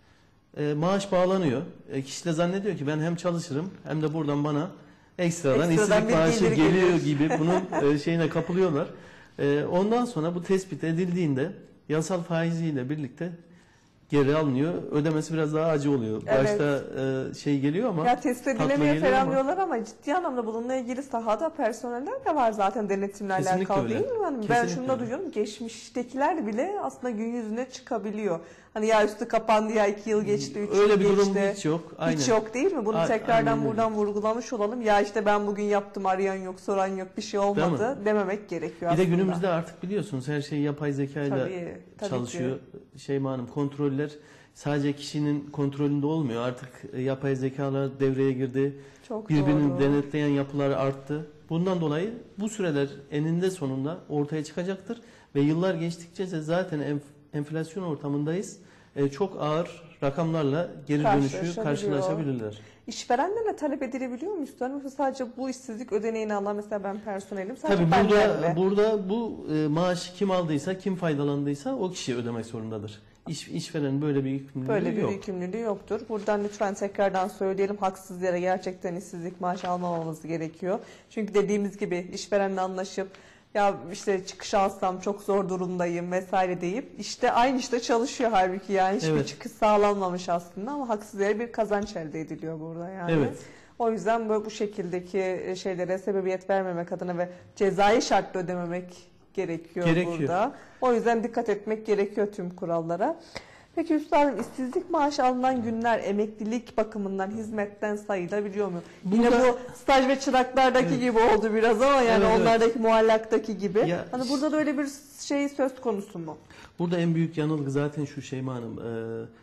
e, maaş bağlanıyor. E, kişi de zannediyor ki ben hem çalışırım hem de buradan bana ekstradan, Ekstradan işsizlik bir maaşı gelir geliyor geliyor. gibi bunun e, şeyine kapılıyorlar. E, ondan sonra bu tespit edildiğinde yasal faiziyle birlikte geri alınıyor. Ödemesi biraz daha acı oluyor. Evet. Başta e, şey geliyor ama Ya test tatlı edilemiyor geliyor falan ama- diyorlar ama ciddi anlamda bununla ilgili sahada personeller de var zaten denetimle Kesinlikle alakalı öyle. değil mi? Yani ben Kesinlikle şunu da öyle. duyuyorum, geçmiştekiler bile aslında gün yüzüne çıkabiliyor. Hani ya üstü kapandı ya iki yıl geçti, üç öyle yıl bir geçti. durum hiç yok. Aynen. Hiç yok değil mi? Bunu A- tekrardan aynen öyle. buradan vurgulamış olalım. Ya işte ben bugün yaptım, arayan yok, soran yok, bir şey olmadı dememek gerekiyor Bir de aslında. günümüzde artık biliyorsunuz her şey yapay zeka ile Tabii, tabii çalışıyor. Şeyma Hanım, kontroller sadece kişinin kontrolünde olmuyor. Artık e, yapay zekalar devreye girdi. Çok Birbirini doğru. denetleyen yapılar arttı. Bundan dolayı bu süreler eninde sonunda ortaya çıkacaktır ve yıllar geçtikçe de zaten enf- enflasyon ortamındayız. E, çok ağır rakamlarla geri dönüşü Karşılaşabiliyor. karşılaşabilirler. İşverenlerle talep edilebiliyor mu üstadım? Yoksa sadece bu işsizlik ödeneğini alan, mesela ben personelim, sadece Tabii benden burada mi? burada bu e, maaşı kim aldıysa, kim faydalandıysa o kişi ödemek zorundadır. İş, işveren böyle bir yükümlülüğü Böyle bir yok. yükümlülüğü yoktur. Buradan lütfen tekrardan söyleyelim, haksız yere gerçekten işsizlik maaşı almamamız gerekiyor. Çünkü dediğimiz gibi işverenle anlaşıp ya işte çıkış alsam çok zor durumdayım vesaire deyip işte aynı işte çalışıyor halbuki, yani hiçbir Evet. çıkış sağlanmamış aslında ama haksız yere bir kazanç elde ediliyor burada yani. Evet. O yüzden böyle bu şekildeki şeylere sebebiyet vermemek adına ve cezai şartla ödememek gerekiyor, Gerekiyor. burada. O yüzden dikkat etmek gerekiyor tüm kurallara. Peki üstadım, işsizlik maaşı alınan günler emeklilik bakımından hizmetten sayılabiliyor mu? Yine Burada- bu staj ve çıraklardaki Evet. gibi oldu biraz ama yani Evet, evet. onlardaki muallaktaki gibi. Ya- Hani burada da öyle bir şey söz konusu mu? Burada en büyük yanılgı zaten şu Şeyma Hanım. e,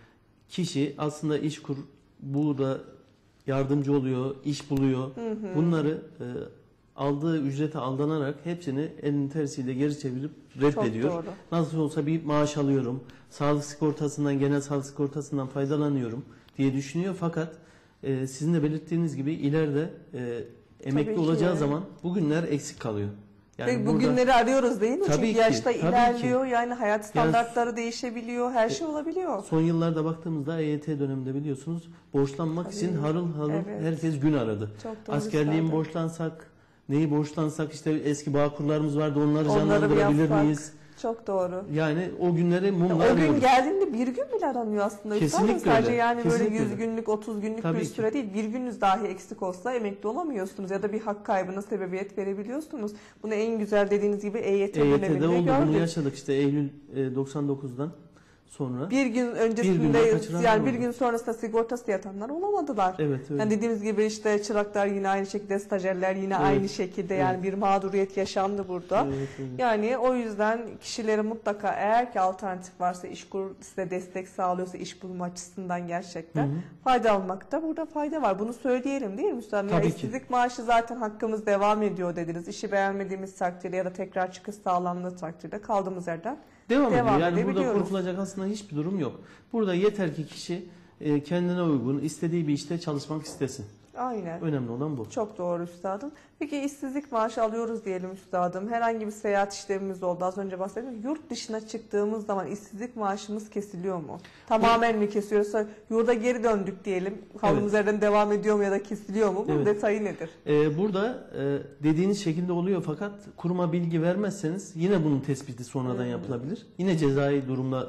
kişi aslında iş kur, burada yardımcı oluyor, iş buluyor. Bunları e, aldığı ücrete aldanarak hepsini elinin tersiyle geri çevirip reddediyor. Çok doğru. Nasıl olsa bir maaş alıyorum, sağlık sigortasından, genel sağlık sigortasından faydalanıyorum diye düşünüyor. Fakat e, sizin de belirttiğiniz gibi ileride e, emekli ki. olacağı zaman bugünler eksik kalıyor. Ve burada- bugünleri arıyoruz değil mi? Tabii Çünkü ki, yaşta tabii ilerliyor, yani hayat standartları değişebiliyor, her şey olabiliyor. Son yıllarda baktığımızda E Y T döneminde biliyorsunuz borçlanmak Tabii. için harıl harıl Evet. herkes gün aradı. Çok doğru Askerliğin üstadım. borçlansak, neyi borçlansak, işte eski bağkurlarımız vardı, onları Onları mı canlandırabilir yapsak? miyiz? Çok doğru. Yani o günleri mumla O gün arıyoruz. geldiğinde bir gün bile aranıyor aslında. Kesinlikle Üstadım. Sadece öyle. yani böyle Kesinlikle yüz öyle. günlük, otuz günlük Tabii bir ki. süre değil. Bir gününüz dahi eksik olsa emekli olamıyorsunuz ya da bir hak kaybına sebebiyet verebiliyorsunuz. Bunu en güzel dediğiniz gibi E Y T E Y T'de döneminde oldu, bunu gördük. yaşadık işte Eylül e, doksan dokuzdan sonra. Bir gün öncesinde günde kaçıranlar yani bir oldu. gün sonrasında sigortası yatanlar olamadılar. Evet öyle. Yani dediğiniz gibi işte çıraklar yine aynı şekilde, stajyerler yine Evet. aynı şekilde, yani Evet. bir mağduriyet yaşandı burada. Evet, öyle. Yani o yüzden kişilere mutlaka, eğer ki alternatif varsa, işkur size destek sağlıyorsa iş bulma açısından gerçekten Hı hı. fayda almakta burada fayda var. Bunu söyleyelim değil mi Üstadım? Yani Tabii ki. işsizlik maaşı zaten hakkımız devam ediyor dediniz. İşi beğenmediğimiz takdirde ya da tekrar çıkış sağlandığı takdirde kaldığımız yerden Devam, Devam ediyor. Yani burada edebiliyoruz. korkulacak aslında hiçbir durum yok. Burada yeter ki kişi e, kendine uygun, istediği bir işte çalışmak istesin. aynen. Önemli olan bu. Çok doğru üstadım. Peki işsizlik maaşı alıyoruz diyelim üstadım. Herhangi bir seyahat işlemimiz oldu. Az önce bahsettim. Yurt dışına çıktığımız zaman işsizlik maaşımız kesiliyor mu? Tamamen mi kesiyorsa, yurda geri döndük diyelim. Kaldığımız yerden devam ediyor mu ya da kesiliyor mu? Bunun Evet. detayı nedir? Ee, burada e, dediğiniz şekilde oluyor fakat kuruma bilgi vermezseniz yine bunun tespiti sonradan Hmm. yapılabilir. Yine cezai durumla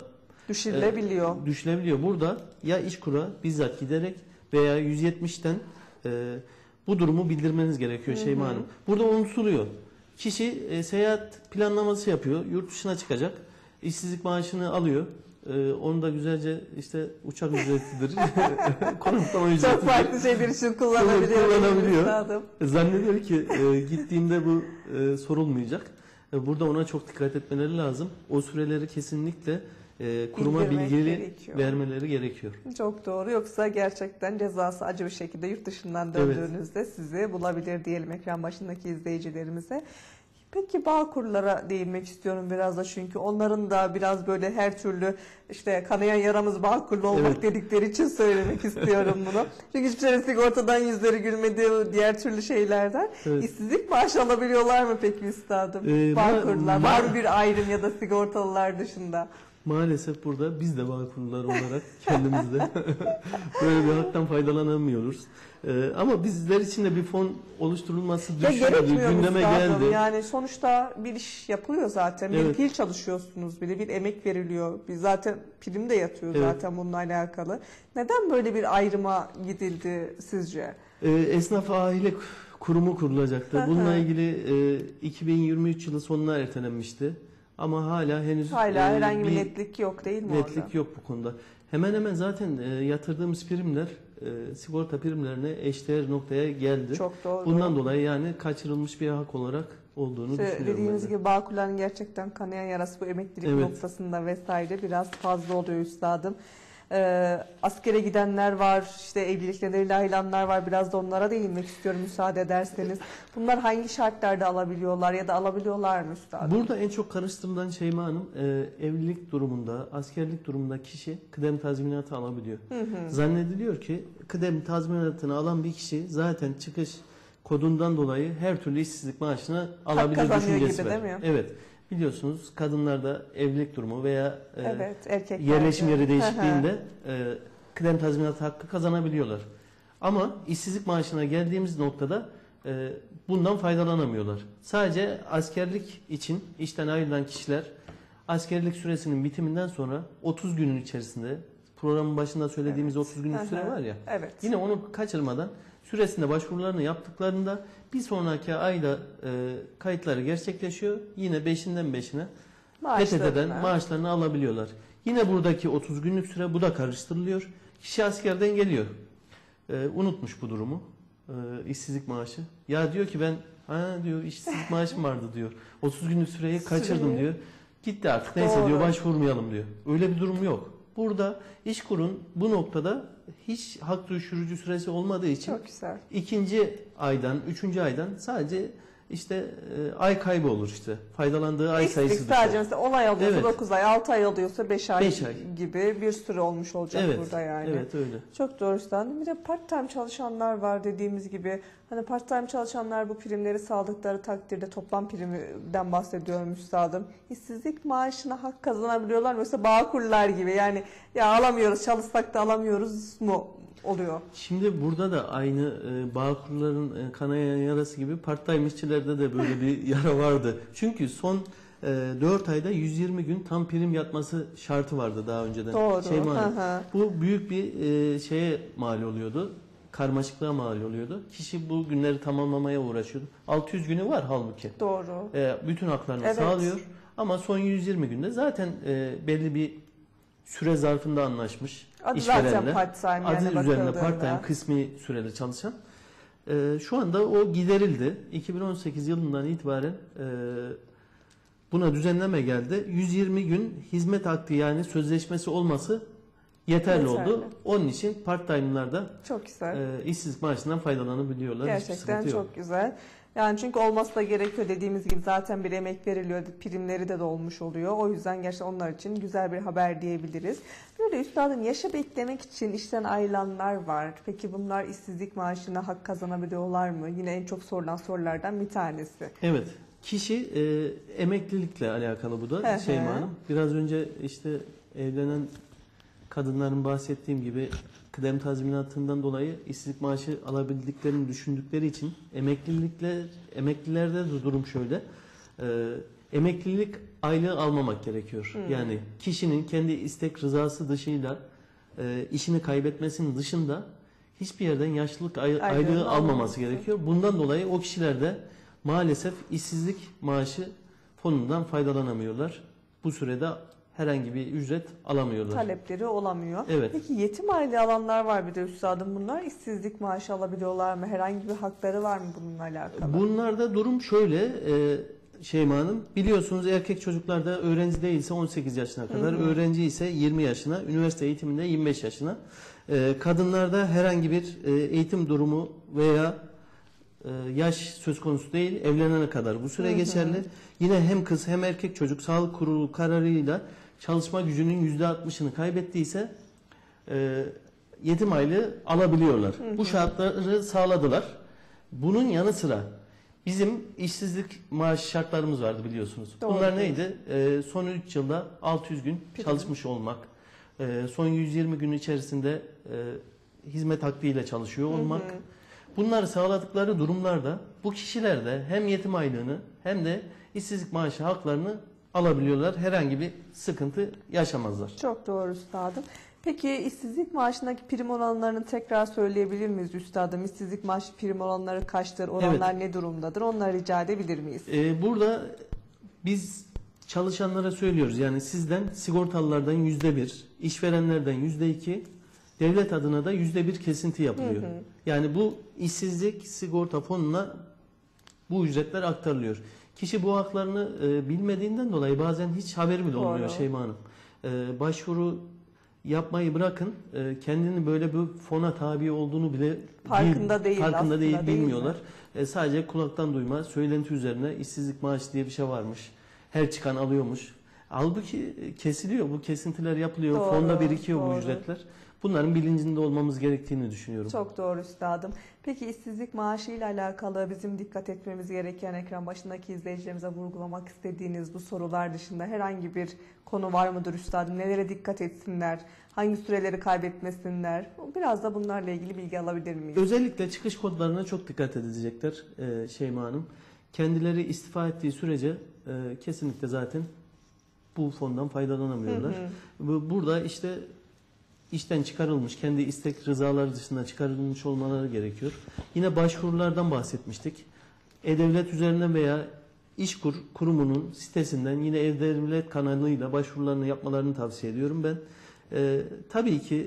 Düşürülebiliyor. E, düşülebiliyor. Burada ya İşkur'a bizzat giderek veya yüz yetmişten e, bu durumu bildirmeniz gerekiyor Şeyma Hanım. Burada unutuluyor. Kişi e, seyahat planlaması yapıyor. Yurt dışına çıkacak. İşsizlik maaşını alıyor. E, onu da güzelce işte uçak ücretidir. Konaklama ücretidir. Çok farklı şeyler için kullanabiliyor. kullanabiliyor. Üstadım. Zannediyor ki e, gittiğinde bu e, sorulmayacak. E, burada ona çok dikkat etmeleri lazım. O süreleri kesinlikle e, kuruma Bildirmek bilgi gerekiyor. vermeleri gerekiyor. Çok doğru. Yoksa gerçekten cezası acı bir şekilde yurt dışından Evet. döndüğünüzde sizi bulabilir diyelim ekran başındaki izleyicilerimize. Peki Bağkurlara değinmek istiyorum biraz da, çünkü onların da biraz böyle her türlü işte kanayan yaramız Bağkurlu olmak Evet. dedikleri için söylemek istiyorum bunu. Çünkü hiçbir şey sigortadan yüzleri gülmedi, diğer türlü şeylerden. Evet. İşsizlik maaşı alabiliyorlar mı peki üstadım? Ee, Bağkurlar ma- var mı bir ayrım ya da sigortalılar dışında? Maalesef burada biz de Bağkurlular olarak kendimizde böyle bir haktan faydalanamıyoruz. Ee, ama bizler için de bir fon oluşturulması Ya düşünüldü, gerekmiyor gündeme üstadım. geldi. Yani sonuçta bir iş yapılıyor zaten. Bir Evet. fiil çalışıyorsunuz bile, bir emek veriliyor. Bir zaten prim de yatıyor Evet. zaten bununla alakalı. Neden böyle bir ayrıma gidildi sizce? Ee, Esnaf Aile Kurumu kurulacaktı. Hı hı. Bununla ilgili e, iki bin yirmi üç yılı sonuna ertelenmişti. Ama hala henüz Hala e, herhangi bir bir netlik yok değil mi netlik orada? yok bu konuda. Hemen hemen zaten e, yatırdığımız primler e, sigorta primlerine eşdeğer noktaya geldi. Çok doğru. Bundan dolayı yani kaçırılmış bir hak olarak olduğunu İşte düşünüyorum. dediğiniz ben de. gibi Bağkurların gerçekten kanayan yarası bu emeklilik Evet. noktasında vesaire biraz fazla oluyor üstadım. Ee, askere gidenler var, işte evlilikleriyle ayrılanlar var. Biraz da onlara değinmek istiyorum müsaade ederseniz. Bunlar hangi şartlarda alabiliyorlar ya da alabiliyorlar mı üstadım? Burada en çok karıştırılan Şeyma Hanım, e, evlilik durumunda, askerlik durumunda kişi kıdem tazminatı alabiliyor. Hı hı. Zannediliyor ki kıdem tazminatını alan bir kişi zaten çıkış kodundan dolayı her türlü işsizlik maaşını alabilir kazanıyor düşüncesi gibi var. değil mi? Evet. Biliyorsunuz kadınlarda evlilik durumu veya e, Evet, erkekler. yerleşim yeri Hı hı. değişikliğinde e, kıdem tazminatı hakkı kazanabiliyorlar. Ama işsizlik maaşına geldiğimiz noktada e, bundan faydalanamıyorlar. Sadece askerlik için işten ayrılan kişiler askerlik süresinin bitiminden sonra otuz günün içerisinde, programın başında söylediğimiz Evet. otuz günlük Hı hı. süre var ya, Evet. yine onu kaçırmadan süresinde başvurularını yaptıklarında bir sonraki ayda e, kayıtları gerçekleşiyor. Yine beşinden beşine P T T'den Maaşlarına. maaşlarını alabiliyorlar. Yine buradaki otuz günlük süre bu da karıştırılıyor. Kişi askerden geliyor. Ee, unutmuş bu durumu. Ee, işsizlik maaşı. Ya diyor ki ben ha diyor işsizlik maaşım vardı diyor. otuz günlük süreyi kaçırdım Süreyi. diyor. Gitti artık neyse Doğru. diyor başvurmayalım diyor. Öyle bir durum yok. Burada İşkur'un bu noktada hiç hak düşürücü süresi olmadığı için Çok güzel. ikinci aydan, üçüncü aydan sadece işte e, ay kaybı olur işte. Faydalandığı ay Eksik sayısı düşer. sadece mesela on ay alıyorsa Evet. dokuz ay, altı ay alıyorsa beş ay, Beş ay. gibi bir süre olmuş olacak Evet, burada yani. evet öyle. Çok doğru üstadım. Bir de part time çalışanlar var dediğimiz gibi. Hani part time çalışanlar bu primleri sağladıkları takdirde toplam primden bahsediyorum üstadım. İşsizlik maaşına hak kazanabiliyorlar mı? Mesela Bağkurlar gibi yani ya alamıyoruz, çalışsak da alamıyoruz mu oluyor? Şimdi burada da aynı e, Bağkurların e, kanayan yarası gibi part-time işçilerde de böyle bir yara vardı. Çünkü son e, dört ayda yüz yirmi gün tam prim yatması şartı vardı daha önceden. Doğru. Şeyma Hanım, Hı hı. bu büyük bir e, şeye mal oluyordu. Karmaşıklığa mal oluyordu. Kişi bu günleri tamamlamaya uğraşıyordu. altı yüz günü var halbuki. Doğru. E, bütün haklarını Evet. sağlıyor. Ama son yüz yirmi günde zaten e, belli bir süre zarfında anlaşmış Adı işverenle. zaten part time yani Adı üzerine bakıldığında. part-time kısmi süreli çalışan. Ee, şu anda o giderildi. iki bin on sekiz yılından itibaren e, buna düzenleme geldi. yüz yirmi gün hizmet hakkı yani sözleşmesi olması yeterli, Yeterli. oldu. Onun için part-time'lar da Çok güzel. e, işsizlik maaşından faydalanabiliyorlar. Hiçbir Gerçekten sıkıntı yok. çok güzel. Yani çünkü olması da gerekiyor dediğimiz gibi zaten bir emek veriliyor, primleri de dolmuş oluyor. O yüzden gerçekten onlar için güzel bir haber diyebiliriz. Böyle üstadım yaşı beklemek için işten ayrılanlar var. Peki bunlar işsizlik maaşına hak kazanabiliyorlar mı? Yine en çok sorulan sorulardan bir tanesi. Evet. Kişi e, emeklilikle alakalı bu Hı da hı. Şeyma Hanım. Biraz önce işte evlenen kadınların bahsettiğim gibi kıdem tazminatından dolayı işsizlik maaşı alabildiklerini düşündükleri için emeklilikler emeklilerde de durum şöyle. Ee, emeklilik aylığı almamak gerekiyor. Hmm. Yani kişinin kendi istek rızası dışıyla e, işini kaybetmesinin dışında hiçbir yerden yaşlılık ay- Aylığını aylığı almaması almaması. gerekiyor. Bundan dolayı o kişiler de maalesef işsizlik maaşı fonundan faydalanamıyorlar. Bu sürede herhangi bir ücret alamıyorlar. Talepleri olamıyor. Evet. Peki yetim aylığı alanlar var bir de üstadım. Bunlar işsizlik maaşı alabiliyorlar mı? Herhangi bir hakları var mı bununla alakalı? Bunlarda durum şöyle e, Şeyma Hanım, biliyorsunuz erkek çocuklar da öğrenci değilse on sekiz yaşına kadar, Hı hı. öğrenci ise yirmi yaşına, üniversite eğitiminde yirmi beş yaşına. E, kadınlarda herhangi bir e, eğitim durumu veya e, yaş söz konusu değil, evlenene kadar bu süre Hı hı. geçerli. Yine hem kız hem erkek çocuk sağlık kurulu kararıyla çalışma gücünün yüzde altmışını kaybettiyse e, yetim aylığı alabiliyorlar. Hı hı. Bu şartları sağladılar. Bunun yanı sıra bizim işsizlik maaş şartlarımız vardı biliyorsunuz. Doğru. Bunlar neydi? Ee, son üç yılda altı yüz gün Prim. çalışmış olmak, e, son yüz yirmi gün içerisinde e, hizmet hakkıyla çalışıyor olmak. Hı hı. Bunları sağladıkları durumlarda bu kişiler de hem yetim aylığını hem de işsizlik maaşı haklarını alabiliyorlar. Herhangi bir sıkıntı yaşamazlar. Çok doğru üstadım. Peki işsizlik maaşındaki prim oranlarını tekrar söyleyebilir miyiz üstadım? İşsizlik maaşı prim oranları kaçtır? Oranlar ne durumdadır? Onları rica edebilir miyiz? Ee, burada biz çalışanlara söylüyoruz. Yani sizden sigortalılardan yüzde bir, işverenlerden yüzde iki, devlet adına da yüzde bir kesinti yapılıyor. Hı hı. Yani bu işsizlik sigorta fonuna bu ücretler aktarılıyor. Kişi bu haklarını e, bilmediğinden dolayı bazen hiç haberi bile olmuyor Doğru. Şeyma Hanım. E, başvuru yapmayı bırakın, e, kendini böyle bir fona tabi olduğunu bile Farkında değil farkında aslında, değil, değil mi? bilmiyorlar. E, sadece kulaktan duyma, söylenti üzerine işsizlik maaşı diye bir şey varmış. Her çıkan alıyormuş. Halbuki kesiliyor, bu kesintiler yapılıyor, Doğru, fonda birikiyor bu doğru. ücretler. Bunların bilincinde olmamız gerektiğini düşünüyorum. Çok doğru üstadım. Peki işsizlik maaşı ile alakalı bizim dikkat etmemiz gereken, ekran başındaki izleyicilerimize vurgulamak istediğiniz bu sorular dışında herhangi bir konu var mıdır üstadım? Nelere dikkat etsinler? Hangi süreleri kaybetmesinler? Biraz da bunlarla ilgili bilgi alabilir miyiz? Özellikle çıkış kodlarına çok dikkat edecekler e, Şeyma Hanım. Kendileri istifa ettiği sürece e, kesinlikle zaten bu fondan faydalanamıyorlar. Hı hı. Bu- Burada işte işten çıkarılmış, kendi istek rızaları dışında çıkarılmış olmaları gerekiyor. Yine başvurulardan bahsetmiştik. E-Devlet üzerinden veya İşkur kurumunun sitesinden yine E-Devlet kanalıyla başvurularını yapmalarını tavsiye ediyorum ben. Ee, tabii ki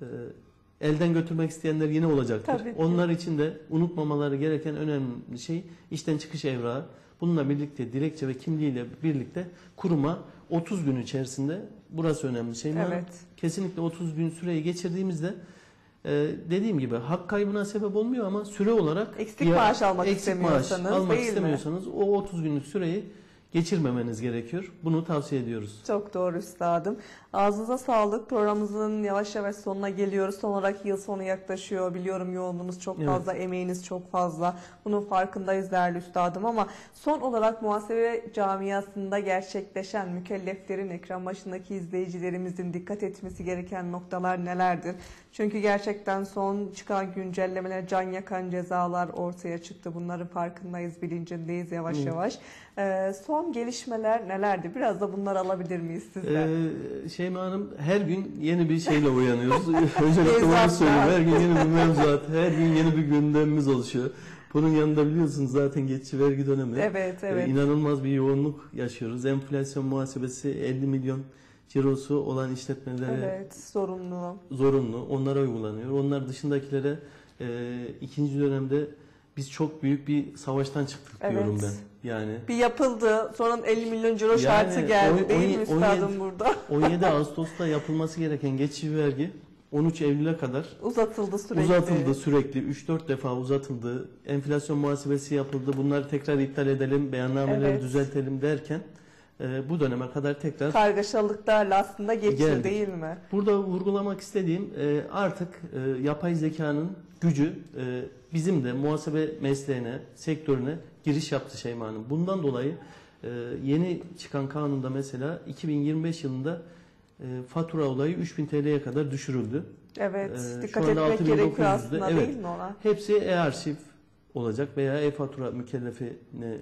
e, elden götürmek isteyenler yine olacaktır. Tabii ki. Onlar için de unutmamaları gereken önemli şey işten çıkış evrağı. Bununla birlikte dilekçe ve kimliğiyle birlikte kuruma otuz gün içerisinde, burası önemli şey mi? Evet. Kesinlikle otuz gün süreyi geçirdiğimizde e, dediğim gibi hak kaybına sebep olmuyor ama süre olarak Eksik maaş almak eksik istemiyorsanız, maaş almak değil mi? istemiyorsanız o otuz günlük süreyi geçirmemeniz gerekiyor. Bunu tavsiye ediyoruz. Çok doğru üstadım. Ağzınıza sağlık. Programımızın yavaş yavaş sonuna geliyoruz. Son olarak yıl sonu yaklaşıyor. Biliyorum yoğunluğunuz çok Evet. fazla, emeğiniz çok fazla. Bunun farkındayız değerli üstadım ama son olarak muhasebe camiasında gerçekleşen mükelleflerin, ekran başındaki izleyicilerimizin dikkat etmesi gereken noktalar nelerdir? Çünkü gerçekten son çıkan güncellemeler, can yakan cezalar ortaya çıktı. Bunların farkındayız, bilincindeyiz yavaş Evet. yavaş. Ee, son gelişmeler nelerdi? Biraz da bunları alabilir miyiz sizden? Ee, Şeyma Hanım, her gün yeni bir şeyle uyanıyoruz. Özellikle onu Mevzuatlar. söyleyeyim. Her gün yeni bir mevzuat, her gün yeni bir gündemimiz oluşuyor. Bunun yanında biliyorsunuz zaten geçici vergi dönemi. Evet, evet. Ee, inanılmaz bir yoğunluk yaşıyoruz. Enflasyon muhasebesi elli milyon cirosu olan işletmelere Evet, sorumlu. zorunlu. Onlara uygulanıyor. Onlar dışındakilere e, ikinci dönemde biz çok büyük bir savaştan çıktık Evet. diyorum ben. Yani Bir yapıldı, sonra elli milyon ciro Yani şartı geldi on- değil mi on- üstadım on yedi burada? on yedi Ağustos'ta yapılması gereken geçici vergi on üç Eylül'e kadar Uzatıldı sürekli. uzatıldı sürekli. üç dört defa uzatıldı. Enflasyon muhasebesi yapıldı. Bunları tekrar iptal edelim, beyannameleri Evet. düzeltelim derken e, bu döneme kadar tekrar Kargaşalıklarla aslında geçti Geldik. değil mi? burada vurgulamak istediğim e, artık e, yapay zekanın gücü e, bizim de muhasebe mesleğine, sektörüne giriş yaptı Şeyma Hanım. Bundan dolayı e, yeni çıkan kanunda mesela iki bin yirmi beş yılında e, fatura olayı üç bin T L'ye kadar düşürüldü. Evet, Ee, dikkat şu anda etmek altı bin dokuz gerekiyor yüzde, aslında evet. değil mi ona? Hepsi e-arşiv olacak veya e-fatura mükellefine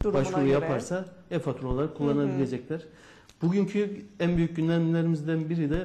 Durumuna başvuru göre. yaparsa e-fatura olarak kullanabilecekler. Hı hı. Bugünkü en büyük gündemlerimizden biri de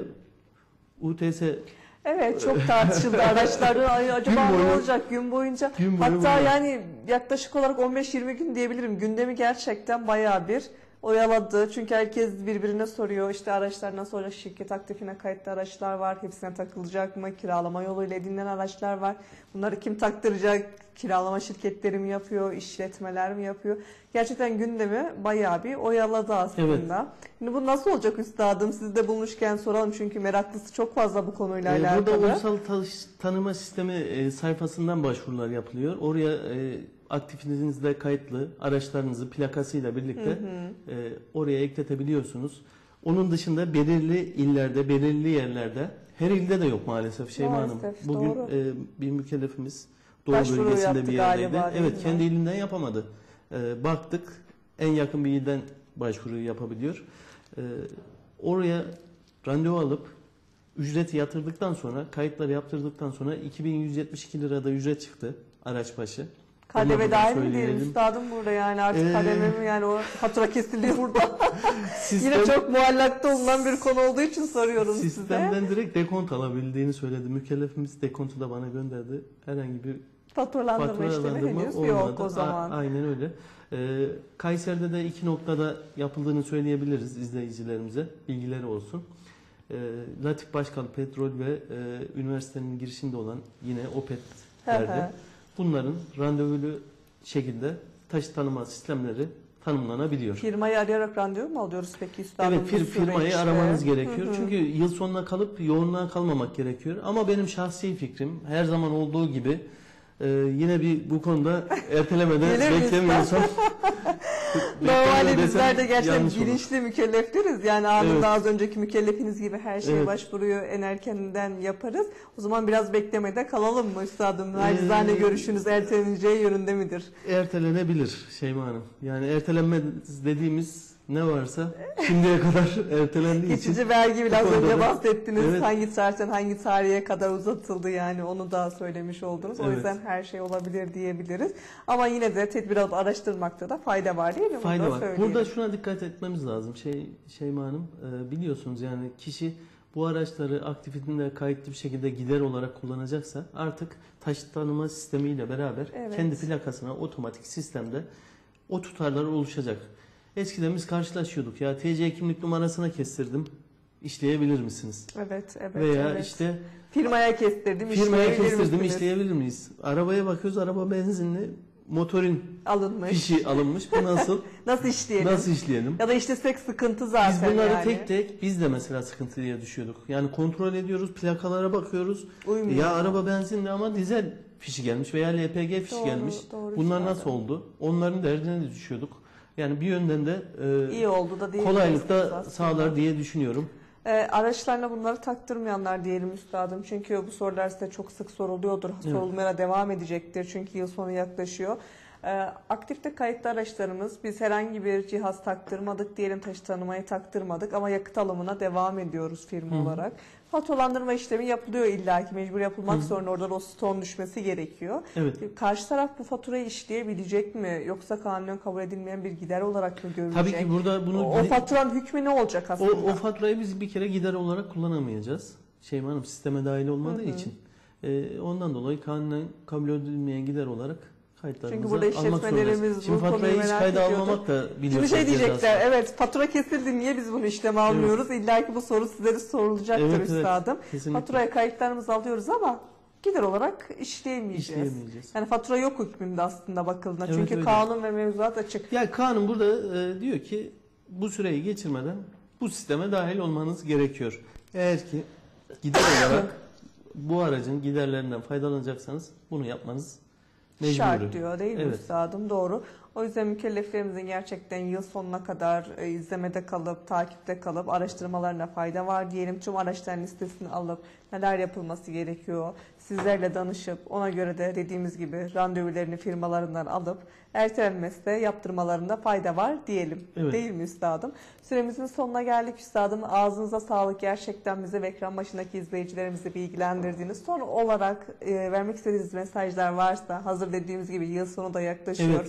U T S. Evet, çok tartışıldı araçlarda. Ay, acaba Gün boyu- ne olacak gün boyunca? Gün boyu Hatta boyu. yani yaklaşık olarak on beş yirmi gün diyebilirim. Gündemi gerçekten bayağı bir oyaladı. Çünkü herkes birbirine soruyor. İşte araçlar nasıl olacak? Şirket aktifine kayıtlı araçlar var. Hepsine takılacak mı? Kiralama yoluyla edinilen araçlar var. Bunları kim taktıracak? Kiralama şirketleri mi yapıyor? İşletmeler mi yapıyor? Gerçekten gündemi bayağı bir oyaladı aslında. Şimdi bu nasıl olacak üstadım? Siz de bulmuşken soralım çünkü meraklısı çok fazla bu konuyla Ee, alakalı. Burada ulusal tanış- tanıma sistemi e, sayfasından başvurular yapılıyor. Oraya e, aktifinizde kayıtlı araçlarınızı plakasıyla birlikte e, oraya ekletebiliyorsunuz. Onun dışında belirli illerde, belirli yerlerde, her ilde de yok maalesef Şeyma Hanım. Maalesef, Bugün doğru. e, bir mükellefimiz Doğu Başvuru bölgesinde yaptı bir yerdeydi. galiba, değil Evet, mi? kendi ilinden yapamadı. E, baktık, en yakın bir ilden başvuru yapabiliyor. E, oraya randevu alıp ücreti yatırdıktan sonra, kayıtları yaptırdıktan sonra iki bin yüz yetmiş iki lirada ücret çıktı araç başı. K D Onu V da dahil mi söyleyelim. diyelim üstadım burada yani artık Ee, K D V mi yani o fatura kesiliyor burada. Sistem, Yine çok muallakta olunan bir konu olduğu için soruyorum size. sistemden direkt dekont alabildiğini söyledi. Mükellefimiz dekontu da bana gönderdi. Herhangi bir Faturalandırma işlemi faturalandırma henüz olmadı. yok o zaman. A- aynen öyle. Ee, Kayseri'de de iki noktada yapıldığını söyleyebiliriz izleyicilerimize. Bilgileri olsun. Ee, Latif Başkal Petrol ve e, üniversitenin girişinde olan yine Opet'lerde bunların randevulu şekilde taşıt tanıma sistemleri tanımlanabiliyor. Firmayı arayarak randevu mu alıyoruz peki üstadım? Evet, fir, bu firmayı süreçte? aramanız gerekiyor. Hı hı. Çünkü yıl sonuna kalıp yoğunluğa kalmamak gerekiyor. Ama benim şahsi fikrim her zaman olduğu gibi e, yine bir bu konuda ertelemeden Gelir miyiz? beklemiyorsam Normalde beklemiyor bizler de desem gerçekten yanlış olur. bilinçli mükellefleriz. Yani anında Evet. az önceki mükellefiniz gibi her şeye Evet. başvuruyu en erkeninden yaparız. O zaman biraz beklemede kalalım mı üstadım? Nacizane Ee, görüşünüz erteleneceği yönünde midir? Ertelenebilir Şeyma Hanım. Yani ertelenmez dediğimiz ne varsa şimdiye kadar ertelendiği için Geçici vergi biraz bu konuda önce da- bahsettiniz. Evet. Hangi tarihten hangi tarihe kadar uzatıldı yani onu da söylemiş oldunuz. O Evet. yüzden her şey olabilir diyebiliriz. Ama yine de tedbir alıp araştırmakta da fayda var değil mi? Bunu fayda da var. söyleyelim. Burada şuna dikkat etmemiz lazım. Şey Şeyma Hanım, e, biliyorsunuz yani kişi bu araçları aktifinde kayıtlı bir şekilde gider olarak kullanacaksa artık taşıt tanıma sistemiyle beraber Evet. kendi plakasına otomatik sistemde o tutarlar oluşacak. Eskiden biz karşılaşıyorduk ya T C kimlik numarasına kestirdim işleyebilir misiniz? Evet, evet. Veya evet. işte firmaya kestirdim. firmaya işleyebilir kestirdim misiniz? işleyebilir miyiz? Arabaya bakıyoruz araba benzinli motorin Alınmış. fişi alınmış. Bu nasıl? Nasıl işleyelim? Nasıl işleyelim? Ya da işlesek sıkıntı zaten Biz bunları yani. tek tek biz de mesela sıkıntıya düşüyorduk. Yani kontrol ediyoruz, plakalara bakıyoruz. Uymuyor. Ya araba benzinli ama dizel fişi gelmiş veya L P G fişi Doğru, gelmiş. doğru Bunlar ifade. nasıl oldu? Onların derdine de düşüyorduk. Yani bir yönden de e, İyi oldu da diyebiliriz kolaylık da aslında. sağlar diye düşünüyorum. Ee, araçlarına bunları taktırmayanlar diyelim üstadım. Çünkü bu sorular size çok sık soruluyordur. Evet. Sorulmaya devam edecektir. Çünkü yıl sonu yaklaşıyor. Ee, aktifte kayıtlı araçlarımız biz herhangi bir cihaz taktırmadık diyelim, taşıt tanımayı taktırmadık ama yakıt alımına devam ediyoruz firma Hı hı. olarak. Faturalandırma işlemi yapılıyor illaki mecbur yapılmak Hı hı. zorunda, oradan o ston düşmesi gerekiyor. Evet. Karşı taraf bu faturayı işleyebilecek mi yoksa kanunen kabul edilmeyen bir gider olarak mı görülecek? Tabii ki burada bunu O, o faturanın hükmü ne olacak o, aslında? o faturayı biz bir kere gider olarak kullanamayacağız. Şeyma Hanım sisteme dahil olmadığı Hı hı. için. E, ondan dolayı kanunen kabul edilmeyen gider olarak kayıtlarımıza Çünkü burada almak işletmelerimiz zorundayız. Şimdi bu konuyu faturayı hiç merak kayda ediyordu. almamak da Şimdi biliyorsunuz. şey diyecekler, cezası. evet fatura kesildi niye biz bunu işleme almıyoruz? İlla ki bu soru sizlere sorulacaktır Evet, evet, üstadım. kesinlikle. Faturaya kayıtlarımızı alıyoruz ama gider olarak işleyemeyeceğiz. İşleyemeyeceğiz. Yani fatura yok hükmünde aslında bakıldığında. Evet, Çünkü öyle. kanun ve mevzuat açık. Ya kanun burada e, diyor ki bu süreyi geçirmeden bu sisteme dahil olmanız gerekiyor. Eğer ki gider olarak bu aracın giderlerinden faydalanacaksanız bunu yapmanız mecburi. Şart diyor değil mi Evet. üstadım? Doğru. O yüzden mükelleflerimizin gerçekten yıl sonuna kadar e, izlemede kalıp, takipte kalıp araştırmalarına fayda var diyelim. Tüm araçların listesini alıp neler yapılması gerekiyor sizlerle danışıp ona göre de dediğimiz gibi randevularını firmalarından alıp ertelenmezse yaptırmalarında fayda var diyelim. Evet. Değil mi üstadım? Süremizin sonuna geldik üstadım. Ağzınıza sağlık. Gerçekten bizi ve ekran başındaki izleyicilerimizi bilgilendirdiğiniz. Son olarak e, vermek istediğiniz mesajlar varsa hazır dediğimiz gibi yıl sonu da yaklaşıyor. Evet.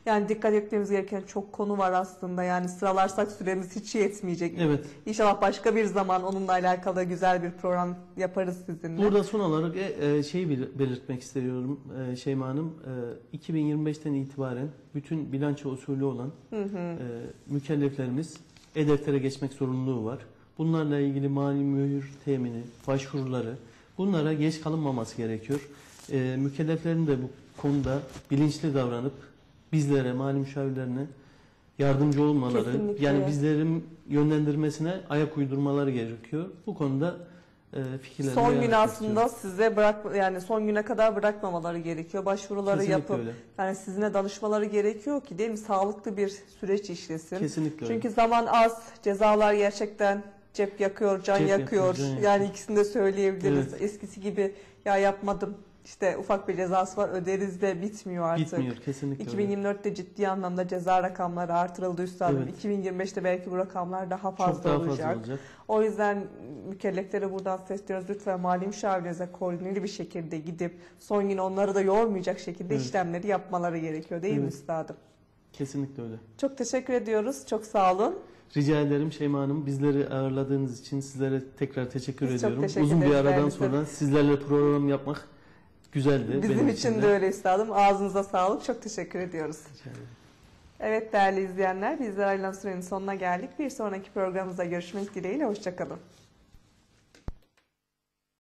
Yani dikkat etmemiz gereken çok konu var aslında. Yani sıralarsak süremiz hiç yetmeyecek. Evet. İnşallah başka bir zaman onunla alakalı güzel bir program yaparız sizinle. Burada son olarak e, şeyi bel- belirtmek istiyorum e, Şeyma Hanım. E, iki bin yirmi beşten itibaren bütün bilanço usulü olan Hı hı. e, mükelleflerimiz E-Defter'e geçmek zorunluluğu var. Bunlarla ilgili mali mühür temini, başvuruları, bunlara geç kalınmaması gerekiyor. E, mükelleflerin de bu konuda bilinçli davranıp bizlere, mali müşavirlerine yardımcı olmaları, Kesinlikle. yani bizlerin yönlendirmesine ayak uydurmaları gerekiyor. Bu konuda e, fikirlerimi Son gün beyan aslında etmek size bırak yani son güne kadar bırakmamaları gerekiyor. Başvuruları Kesinlikle yapıp öyle. yani sizinle danışmaları gerekiyor ki değil mi? Sağlıklı bir süreç işlesin. Kesinlikle öyle. Çünkü zaman az, cezalar gerçekten cep yakıyor, can Cep yakıyor. yakıyor, can yakıyor. Yani ikisini de söyleyebiliriz. Evet. Eskisi gibi ya yapmadım işte ufak bir cezası var öderiz de bitmiyor artık. Bitmiyor, kesinlikle öyle. iki bin yirmi dörtte ciddi anlamda ceza rakamları artırıldı üstadım. Evet. iki bin yirmi beşte belki bu rakamlar daha fazla Çok daha olacak. fazla olacak. O yüzden mükelleflere buradan sesleniyoruz. Lütfen mali müşavirinize koordineli bir şekilde gidip son gün onları da yormayacak şekilde Evet. işlemleri yapmaları gerekiyor değil mi Evet. üstadım? Kesinlikle öyle. Çok teşekkür ediyoruz. Çok sağ olun. Rica ederim Şeyma Hanım. Bizleri ağırladığınız için sizlere tekrar teşekkür Biz çok ediyorum. teşekkür Uzun bir ederiz aradan değerli sonra sizlerle program yapmak güzeldi. Bizim benim için de. de öyle üstadım. Ağzınıza sağlık. Çok teşekkür ediyoruz. Rica ederim. Evet değerli izleyenler, bizler ayrılan sürenin sonuna geldik. Bir sonraki programımızda görüşmek dileğiyle. Hoşçakalın.